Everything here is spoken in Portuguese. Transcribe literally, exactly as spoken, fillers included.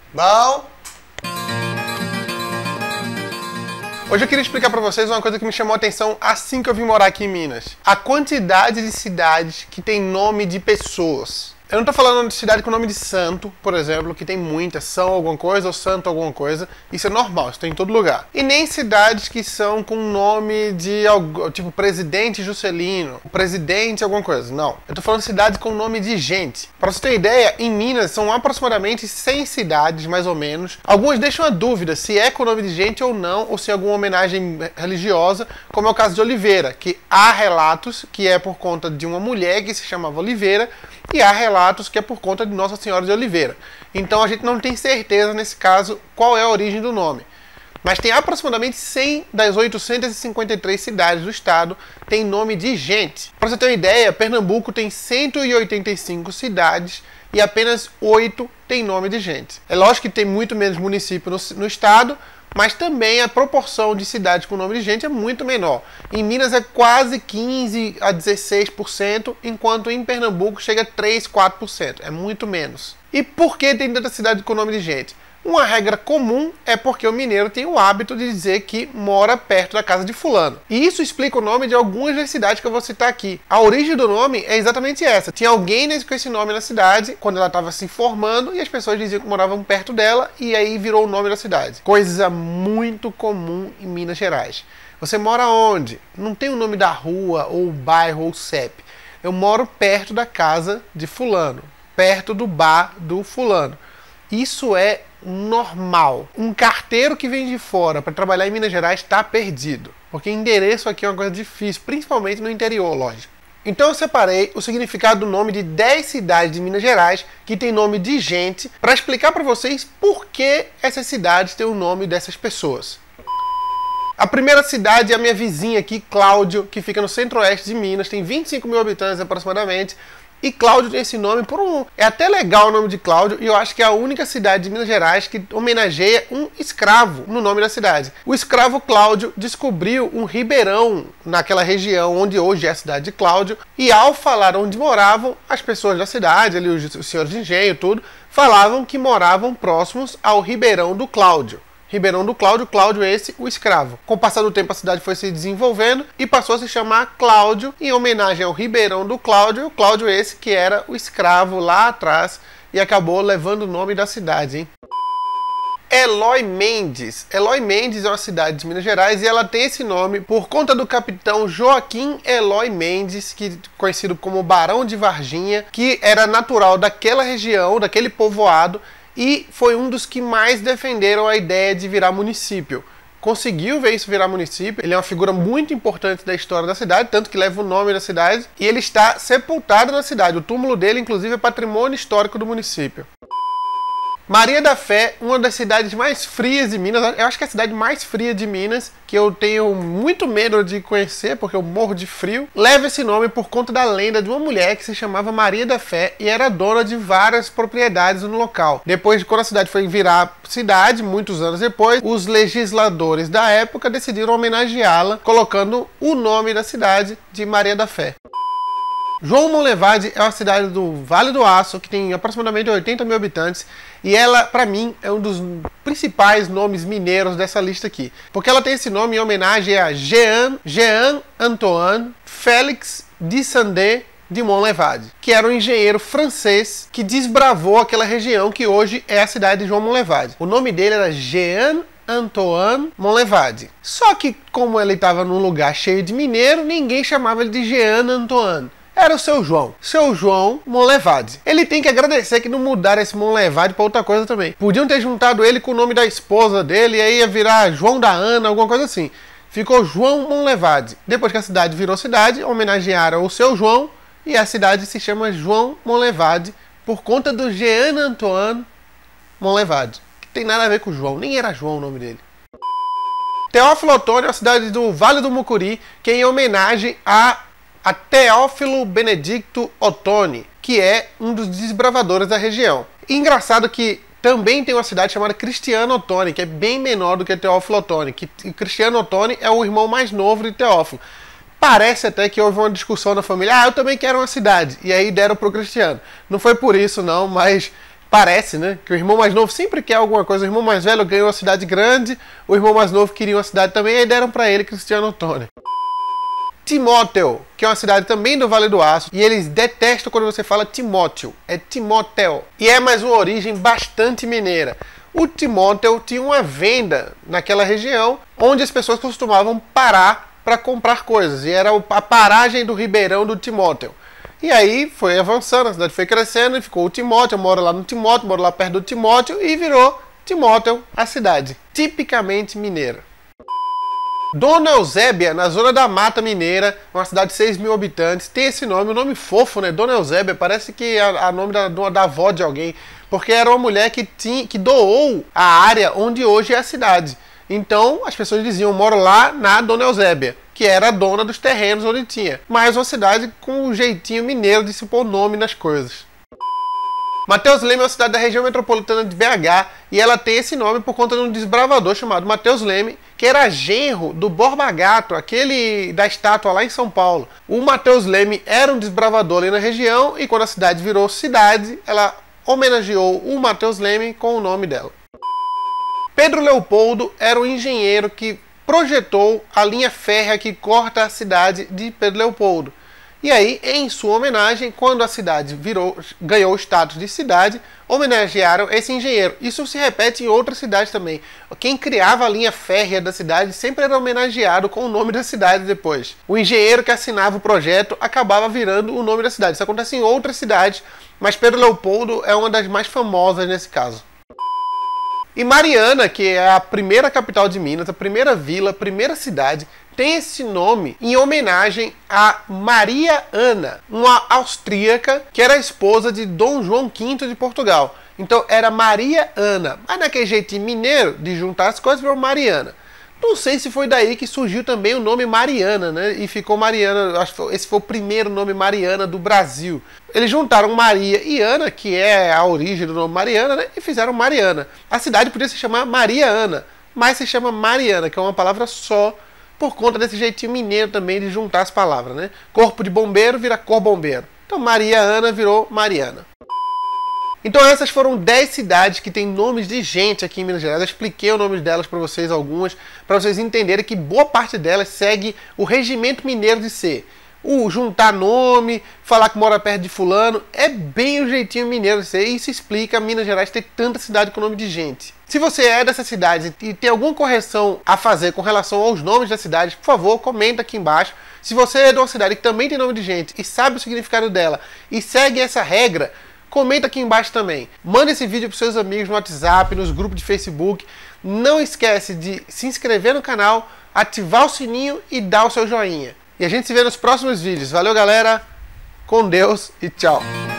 Bom, hoje eu queria explicar pra vocês uma coisa que me chamou a atenção assim que eu vim morar aqui em Minas. A quantidade de cidades que tem nome de pessoas. Eu não tô falando de cidade com nome de santo, por exemplo, que tem muitas, São alguma coisa ou Santo alguma coisa. Isso é normal, isso tem em todo lugar. E nem cidades que são com nome de, tipo, Presidente Juscelino, Presidente alguma coisa. Não. Eu tô falando de cidades com nome de gente. Pra você ter ideia, em Minas são aproximadamente cem cidades, mais ou menos. Algumas deixam a dúvida se é com nome de gente ou não, ou se é alguma homenagem religiosa, como é o caso de Oliveira, que há relatos que é por conta de uma mulher que se chamava Oliveira, e há relatos que é por conta de Nossa Senhora de Oliveira. Então a gente não tem certeza, nesse caso, qual é a origem do nome. Mas tem aproximadamente cem das oitocentas e cinquenta e três cidades do estado tem nome de gente. Para você ter uma ideia, Pernambuco tem cento e oitenta e cinco cidades e apenas oito tem nome de gente. É lógico que tem muito menos município no, no estado, mas também a proporção de cidades com nome de gente é muito menor. Em Minas é quase quinze a dezesseis por cento, enquanto em Pernambuco chega a três, quatro por cento. É muito menos. E por que tem tanta cidade com nome de gente? Uma regra comum é porque o mineiro tem o hábito de dizer que mora perto da casa de fulano. E isso explica o nome de algumas das cidades que eu vou citar aqui. A origem do nome é exatamente essa. Tinha alguém com esse nome na cidade, quando ela estava se formando, e as pessoas diziam que moravam perto dela, e aí virou o nome da cidade. Coisa muito comum em Minas Gerais. Você mora onde? Não tem o nome da rua, ou bairro, ou C E P. Eu moro perto da casa de fulano, perto do bar do fulano. Isso é normal. Um carteiro que vem de fora para trabalhar em Minas Gerais está perdido. Porque endereço aqui é uma coisa difícil, principalmente no interior, lógico. Então eu separei o significado do nome de dez cidades de Minas Gerais que tem nome de gente para explicar para vocês por que essas cidades têm o nome dessas pessoas. A primeira cidade é a minha vizinha aqui, Cláudio, que fica no centro-oeste de Minas, tem vinte e cinco mil habitantes aproximadamente. E Cláudio tem esse nome por um... É até legal o nome de Cláudio, e eu acho que é a única cidade de Minas Gerais que homenageia um escravo no nome da cidade. O escravo Cláudio descobriu um ribeirão naquela região onde hoje é a cidade de Cláudio, e ao falar onde moravam, as pessoas da cidade, ali os, os senhores de engenho, tudo, falavam que moravam próximos ao ribeirão do Cláudio. Ribeirão do Cláudio, Cláudio esse, o escravo. Com o passar do tempo a cidade foi se desenvolvendo e passou a se chamar Cláudio em homenagem ao Ribeirão do Cláudio, o Cláudio esse que era o escravo lá atrás e acabou levando o nome da cidade, hein? Eloy Mendes. Eloy Mendes é uma cidade de Minas Gerais e ela tem esse nome por conta do capitão Joaquim Eloy Mendes, que conhecido como Barão de Varginha, que era natural daquela região, daquele povoado, e foi um dos que mais defenderam a ideia de virar município. Conseguiu ver isso virar município, ele é uma figura muito importante da história da cidade, tanto que leva o nome da cidade, e ele está sepultado na cidade. O túmulo dele, inclusive, é patrimônio histórico do município. Maria da Fé, uma das cidades mais frias de Minas, eu acho que é a cidade mais fria de Minas, que eu tenho muito medo de conhecer, porque eu morro de frio, leva esse nome por conta da lenda de uma mulher que se chamava Maria da Fé e era dona de várias propriedades no local. Depois de quando a cidade foi virar cidade, muitos anos depois, os legisladores da época decidiram homenageá-la, colocando o nome da cidade de Maria da Fé. João Monlevade é uma cidade do Vale do Aço, que tem aproximadamente oitenta mil habitantes, e ela, para mim, é um dos principais nomes mineiros dessa lista aqui. Porque ela tem esse nome em homenagem a Jean, Jean Antoine Félix de Sandé de Monlevade, que era um engenheiro francês que desbravou aquela região que hoje é a cidade de João Monlevade. O nome dele era Jean Antoine Monlevade. Só que, como ele estava num lugar cheio de mineiro, ninguém chamava ele de Jean Antoine. Era o seu João. Seu João Monlevade. Ele tem que agradecer que não mudaram esse Monlevade para outra coisa também. Podiam ter juntado ele com o nome da esposa dele e aí ia virar João da Ana, alguma coisa assim. Ficou João Monlevade. Depois que a cidade virou cidade, homenagearam o seu João e a cidade se chama João Monlevade por conta do Jean Antoine Monlevade. Que tem nada a ver com o João. Nem era João o nome dele. Teófilo Otoni é a cidade do Vale do Mucuri, que é em homenagem a a Teófilo Benedicto Otoni, que é um dos desbravadores da região. E engraçado que também tem uma cidade chamada Cristiano Otoni, que é bem menor do que Teófilo Otoni, que Cristiano Otoni é o irmão mais novo de Teófilo. Parece até que houve uma discussão na família, ah, eu também quero uma cidade, e aí deram pro Cristiano. Não foi por isso não, mas Parece, né? Que o irmão mais novo sempre quer alguma coisa. O irmão mais velho ganhou uma cidade grande, o irmão mais novo queria uma cidade também, e aí deram pra ele Cristiano Antônio. Timóteo, que é uma cidade também do Vale do Aço, e eles detestam quando você fala Timóteo, é Timóteo. E é mais uma origem bastante mineira. O Timóteo tinha uma venda naquela região, onde as pessoas costumavam parar para comprar coisas, e era a paragem do Ribeirão do Timóteo. E aí foi avançando, a cidade foi crescendo, e ficou o Timóteo, eu moro lá no Timóteo, moro lá perto do Timóteo, e virou Timóteo a cidade, tipicamente mineira. Dona Eusébia, na zona da Mata Mineira, uma cidade de seis mil habitantes, tem esse nome, um nome fofo, né? Dona Eusébia, parece que é a nome da, da avó de alguém, porque era uma mulher que, tinha, que doou a área onde hoje é a cidade. Então, as pessoas diziam, moro lá na Dona Eusébia, que era a dona dos terrenos onde tinha. Mas uma cidade com um jeitinho mineiro de se pôr nome nas coisas. Mateus Leme é uma cidade da região metropolitana de B H e ela tem esse nome por conta de um desbravador chamado Mateus Leme, que era genro do Borba Gato, aquele da estátua lá em São Paulo. O Mateus Leme era um desbravador ali na região e quando a cidade virou cidade, ela homenageou o Mateus Leme com o nome dela. Pedro Leopoldo era um engenheiro que projetou a linha férrea que corta a cidade de Pedro Leopoldo. E aí, em sua homenagem, quando a cidade virou, ganhou o status de cidade, homenagearam esse engenheiro. Isso se repete em outras cidades também. Quem criava a linha férrea da cidade sempre era homenageado com o nome da cidade depois. O engenheiro que assinava o projeto acabava virando o nome da cidade. Isso acontece em outras cidades, mas Pedro Leopoldo é uma das mais famosas nesse caso. E Mariana, que é a primeira capital de Minas, a primeira vila, a primeira cidade, tem esse nome em homenagem a Maria Ana, uma austríaca que era esposa de Dom João quinto de Portugal. Então era Maria Ana, mas naquele jeitinho mineiro de juntar as coisas virou Mariana. Não sei se foi daí que surgiu também o nome Mariana, né? E ficou Mariana, acho que esse foi o primeiro nome Mariana do Brasil. Eles juntaram Maria e Ana, que é a origem do nome Mariana, né? E fizeram Mariana. A cidade podia se chamar Maria Ana, mas se chama Mariana, que é uma palavra só, por conta desse jeitinho mineiro também de juntar as palavras, né? Corpo de bombeiro vira cor bombeiro. Então Maria Ana virou Mariana. Então essas foram dez cidades que têm nomes de gente aqui em Minas Gerais. Eu expliquei o nome delas para vocês, algumas, para vocês entenderem que boa parte delas segue o regimento mineiro de ser. O juntar nome, falar que mora perto de fulano, é bem o jeitinho mineiro de ser. E isso explica Minas Gerais ter tanta cidade com nome de gente. Se você é dessa cidade e tem alguma correção a fazer com relação aos nomes das cidades, por favor, comenta aqui embaixo. Se você é de uma cidade que também tem nome de gente e sabe o significado dela e segue essa regra, comenta aqui embaixo também. Manda esse vídeo para seus amigos no WhatsApp, nos grupos de Facebook. Não esquece de se inscrever no canal, ativar o sininho e dar o seu joinha. E a gente se vê nos próximos vídeos. Valeu, galera. Com Deus e tchau.